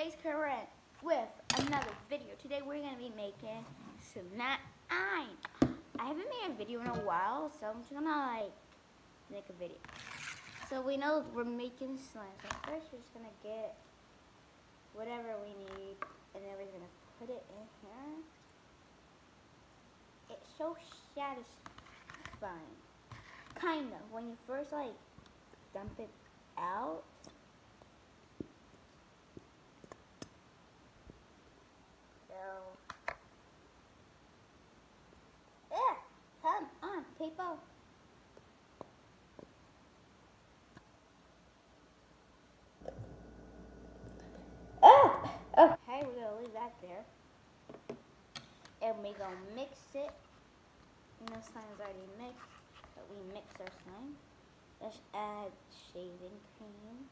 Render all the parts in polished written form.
today's Karen with another video. Today we're going to be making slime. I haven't made a video in a while, so I'm just going to make a video. So we know we're making slime. So first we're just going to get whatever we need, and then we're going to put it in here. It's so satisfying. Kind of. When you first dump it out. Come on, people. Okay, we're gonna leave that there. And we're gonna mix it. You know, slime's already mixed, but we mix our slime. Let's add shaving cream.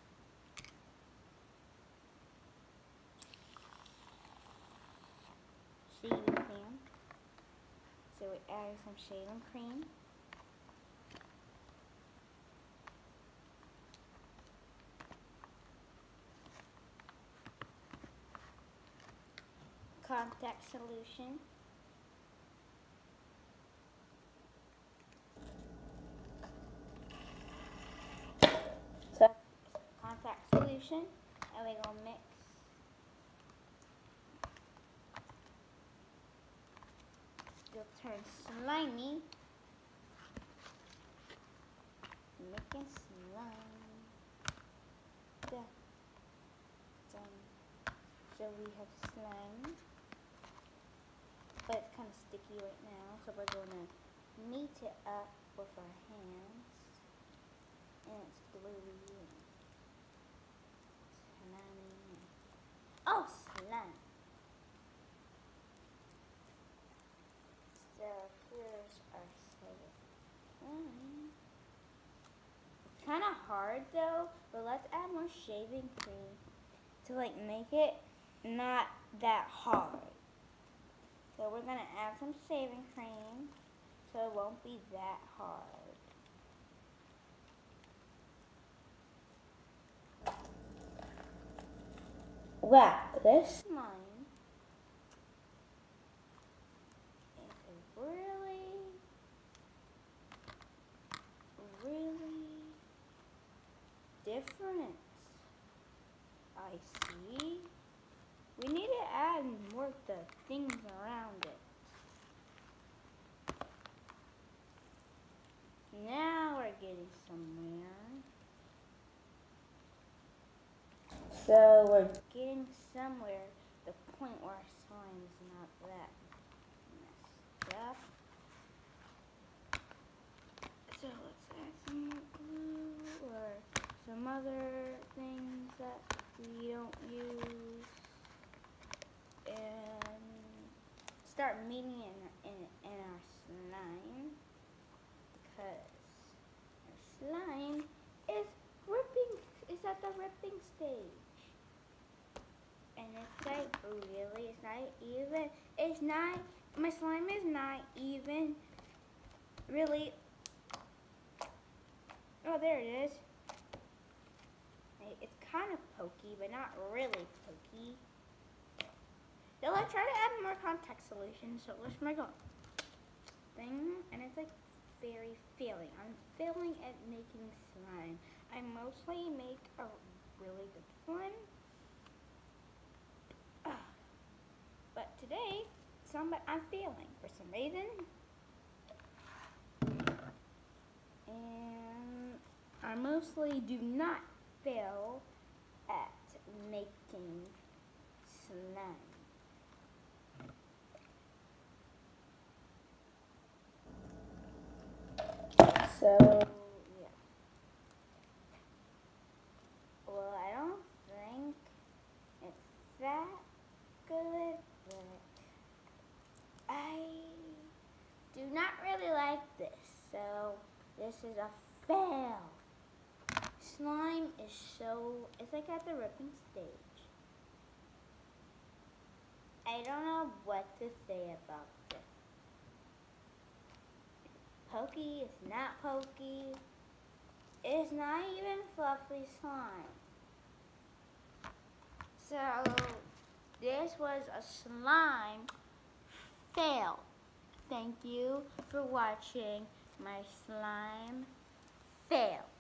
So we're adding some shaving cream. Contact solution. So contact solution, and we're gonna mix. It'll turn slimy. Making slime. Yeah. Done. So we have slime, but it's kind of sticky right now, so we're gonna knead it up with our hands, and it's gluey and slimy. Oh, slime! So here's our slime. It's kind of hard though, but let's add more shaving cream to make it not that hard. So we're gonna add some shaving cream so it won't be that hard. Wow, this slime is really different. I see. We need to add more of the things around it. Now we're getting somewhere. So we're getting somewhere, the point where our slime is not that messed up. So let's add some more glue or some other things that we don't use. And start kneading in our slime, because our slime is at the ripping stage. And my slime is not even really, oh, there it is. It's kind of pokey, but not really pokey. So let's try to add more contact solution. So let's make a thing, and it's very failing. I'm failing at making slime. I mostly make a really good one. But today, I'm failing for some reason. And I mostly do not fail at making slime. So, yeah. Well, I don't think it's that good, but I do not really like this. So, this is a fail. Slime is it's at the ripping stage. I don't know what to say about this. Pokey, it's not pokey. It's not even fluffy slime. So this was a slime fail. Thank you for watching my slime fail.